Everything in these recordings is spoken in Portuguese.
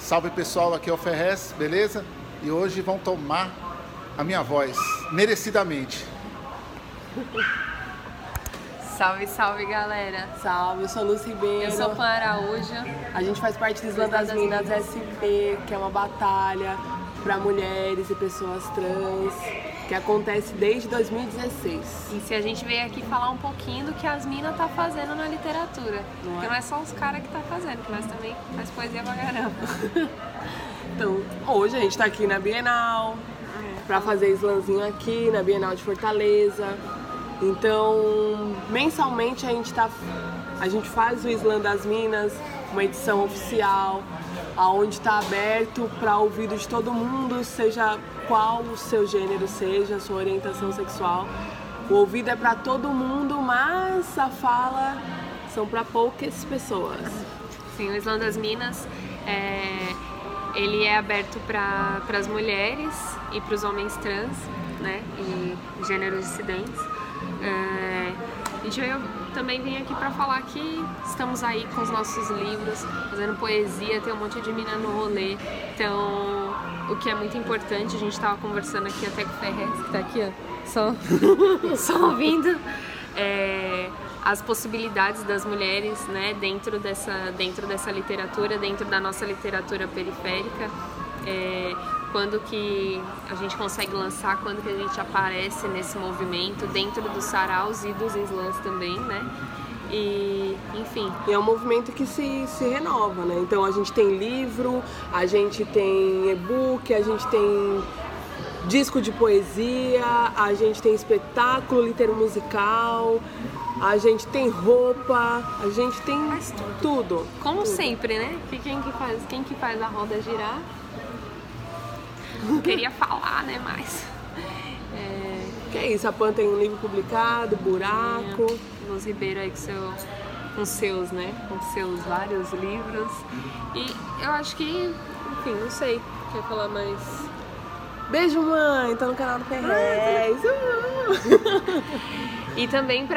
Salve pessoal, aqui é o Ferrez, beleza? E hoje vão tomar a minha voz, merecidamente. Salve, salve galera! Salve, eu sou Lúcia Ribeiro. Eu sou Pan Araújo. A gente faz parte do Islã das Minas SP, que é uma batalha para mulheres e pessoas trans, que acontece desde 2016. E se a gente veio aqui falar um pouquinho do que as minas tá fazendo na literatura. Porque não é só os caras que tá fazendo, que nós também faz poesia pra caramba. Então, hoje a gente tá aqui na Bienal, para fazer Islãzinho aqui, na Bienal de Fortaleza. Então, mensalmente a gente faz o Islã das Minas, uma edição oficial, onde está aberto para ouvido de todo mundo, seja qual o seu gênero seja, a sua orientação sexual. O ouvido é para todo mundo, mas a fala são para poucas pessoas. Sim, o Islã das Minas ele é aberto para as mulheres e para os homens trans, né, e gêneros dissidentes. Eu também vim aqui para falar que estamos aí com os nossos livros, fazendo poesia, tem um monte de mina no rolê, então o que é muito importante, a gente estava conversando aqui até com o Ferrez, que está aqui, ó, só ouvindo, as possibilidades das mulheres, né, dentro dessa literatura, dentro da nossa literatura periférica. Quando que a gente consegue lançar, quando que a gente aparece nesse movimento dentro dos saraus e dos islãs também, né? E, enfim. E é um movimento que se renova, né? Então a gente tem livro, a gente tem e-book, a gente tem disco de poesia, a gente tem espetáculo literario musical, a gente tem roupa, a gente tem tudo. Como tudo. sempre, né? Quem que faz a roda girar? Não queria falar, né, mas... Que é isso, a Pan tem um livro publicado, Buraco. Luz Ribeiro aí com seus, né, com seus vários livros. E eu acho que, enfim, não sei, quer falar mais... Beijo, mãe, tá no canal do Ferrez. E também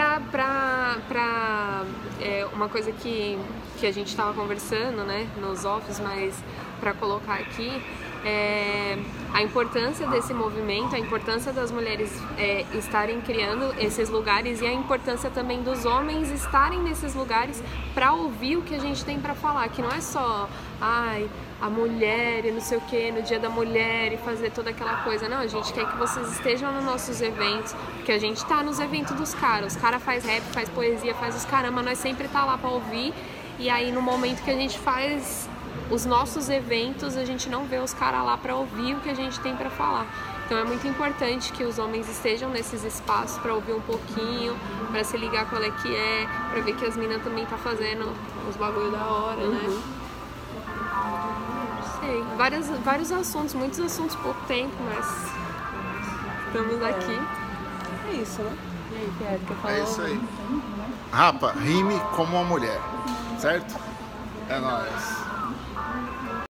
uma coisa que a gente tava conversando, né, nos offs, mas para colocar aqui, a importância desse movimento, a importância das mulheres estarem criando esses lugares e a importância também dos homens estarem nesses lugares para ouvir o que a gente tem para falar, que não é só a mulher e não sei o que no dia da mulher e fazer toda aquela coisa, não, a gente quer que vocês estejam nos nossos eventos, que a gente tá nos eventos dos caras, os caras faz rap, faz poesia, faz os caramba, nós sempre tá lá para ouvir, e aí no momento que a gente faz os nossos eventos, a gente não vê os caras lá para ouvir o que a gente tem para falar. Então é muito importante que os homens estejam nesses espaços para ouvir um pouquinho, para se ligar qual é que é, para ver que as minas também tá fazendo os bagulho da hora, né? Não sei, vários assuntos, muitos assuntos por tempo, mas estamos aqui. É isso, né? E aí, Pierre, quer falar? É isso aí. Rapa, rime como uma mulher, certo? É nóis.